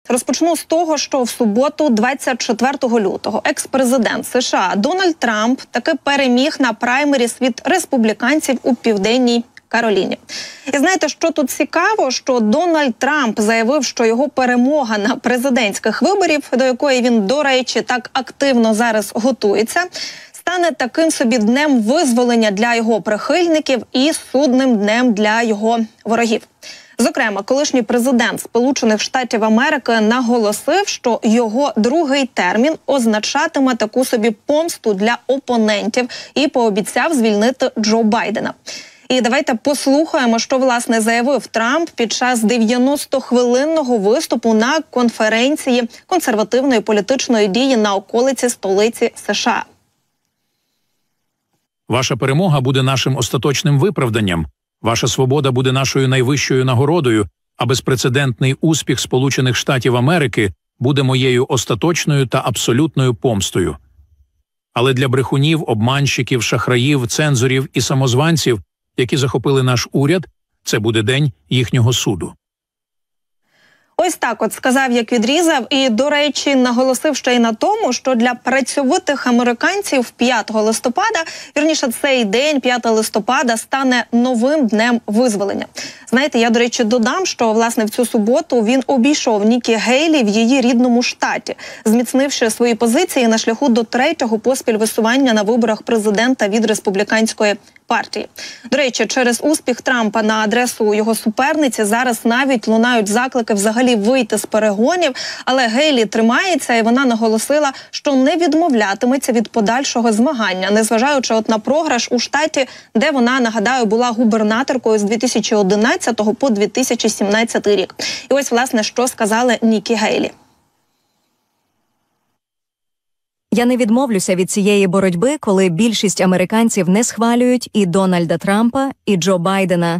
Розпочну з того, що в суботу, 24 лютого, екс-президент США Дональд Трамп таки переміг на праймеріс від республіканців у Південній Кароліні. І знаєте, що тут цікаво, що Дональд Трамп заявив, що його перемога на президентських виборів, до якої він, до речі, так активно зараз готується, стане таким собі днем визволення для його прихильників і судним днем для його ворогів. Зокрема, колишній президент Сполучених Штатів Америки наголосив, що його другий термін означатиме таку собі помсту для опонентів і пообіцяв звільнити Джо Байдена. І давайте послухаємо, що, власне, заявив Трамп під час 90-хвилинного виступу на конференції консервативної політичної дії на околиці столиці США. Ваша перемога буде нашим остаточним виправданням. Ваша свобода буде нашою найвищою нагородою, а безпрецедентний успіх Сполучених Штатів Америки буде моєю остаточною та абсолютною помстою. Але для брехунів, обманщиків, шахраїв, цензорів і самозванців, які захопили наш уряд, це буде день їхнього суду. Ось так от сказав, як відрізав, і, до речі, наголосив ще й на тому, що для працьовитих американців 5 листопада, вірніше, цей день, 5 листопада, стане новим днем визволення. Знаєте, я, до речі, додам, що, власне, в цю суботу він обійшов Нікі Гейлі в її рідному штаті, зміцнивши свої позиції на шляху до 3-го поспіль висування на виборах президента від республіканської партії. До речі, через успіх Трампа на адресу його суперниці зараз навіть лунають заклики взагалі вийти з перегонів, але Гейлі тримається, і вона наголосила, що не відмовлятиметься від подальшого змагання, незважаючи на програш у штаті, де вона, нагадаю, була губернаторкою з 2011 по 2017 рік. І ось, власне, що сказала Нікі Гейлі. Я не відмовлюся від цієї боротьби, коли більшість американців не схвалюють і Дональда Трампа, і Джо Байдена.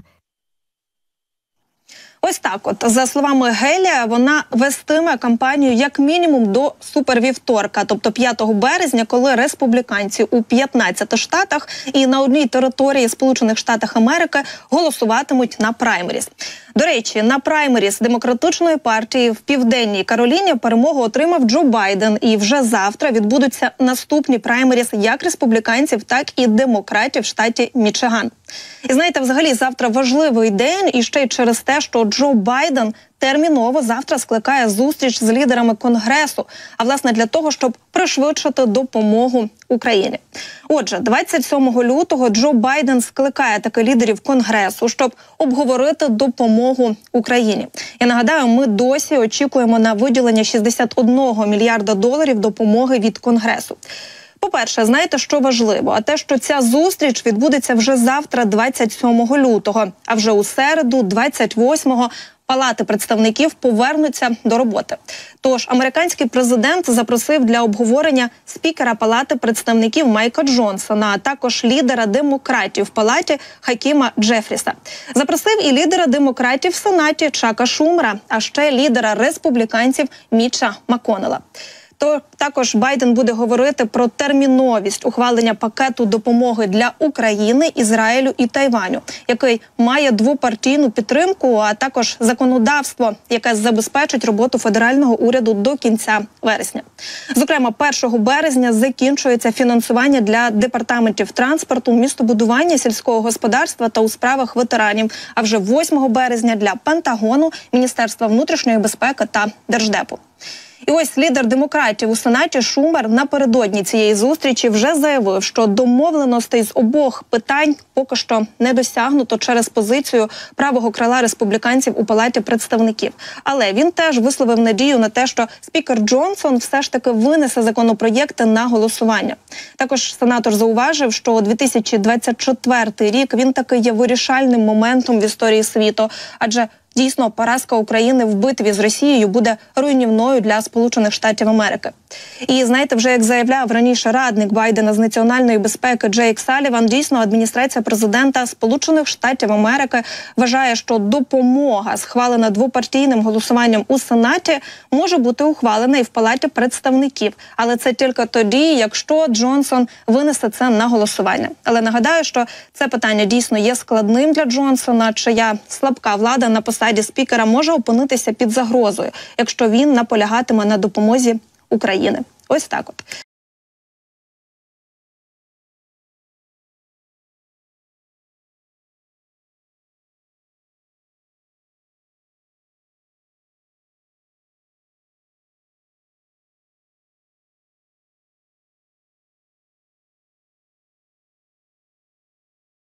Ось так от, за словами Гейлі, вона вестиме кампанію як мінімум до супервівторка, тобто 5 березня, коли республіканці у 15 штатах і на одній території Сполучених Штатів Америки голосуватимуть на праймеріс. До речі, на праймеріс Демократичної партії в Південній Кароліні перемогу отримав Джо Байден, і вже завтра відбудуться наступні праймеріс як республіканців, так і демократів в штаті Мічиган. І знаєте, взагалі завтра важливий день, і ще й через те, що Джо Байден терміново завтра скликає зустріч з лідерами Конгресу, а власне для того, щоб пришвидшити допомогу Україні. Отже, 27 лютого Джо Байден скликає таки лідерів Конгресу, щоб обговорити допомогу Україні. Я нагадаю, ми досі очікуємо на виділення 61 мільярда доларів допомоги від Конгресу. По-перше, знаєте, що важливо? А те, що ця зустріч відбудеться вже завтра, 27 лютого, а вже у середу, 28-го, Палати представників повернуться до роботи. Тож американський президент запросив для обговорення спікера Палати представників Майка Джонсона, а також лідера демократів в Палаті Хакіма Джефріса. Запросив і лідера демократів в Сенаті Чака Шумера, а ще лідера республіканців Міча МакКоннелла. То також Байден буде говорити про терміновість ухвалення пакету допомоги для України, Ізраїлю і Тайваню, який має двопартійну підтримку, а також законодавство, яке забезпечить роботу федерального уряду до кінця вересня. Зокрема, 1 березня закінчується фінансування для департаментів транспорту, містобудування, сільського господарства та у справах ветеранів, а вже 8 березня для Пентагону, Міністерства внутрішньої безпеки та Держдепу. І ось лідер демократів у Сенаті Шумер напередодні цієї зустрічі вже заявив, що домовленостей з обох питань поки що не досягнуто через позицію правого крила республіканців у Палаті представників. Але він теж висловив надію на те, що спікер Джонсон все ж таки винесе законопроєкти на голосування. Також сенатор зауважив, що 2024 рік він таки є вирішальним моментом в історії світу, адже дійсно, поразка України в битві з Росією буде руйнівною для Сполучених Штатів Америки. І знаєте, вже як заявляв раніше радник Байдена з національної безпеки Джейк Саліван, дійсно адміністрація президента Сполучених Штатів Америки вважає, що допомога, схвалена двопартійним голосуванням у Сенаті, може бути ухвалена і в Палаті представників. Але це тільки тоді, якщо Джонсон винесе це на голосування. Але нагадаю, що це питання дійсно є складним для Джонсона, чия слабка влада на посаді посаді спікера може опинитися під загрозою, якщо він наполягатиме на допомозі України. Ось так от.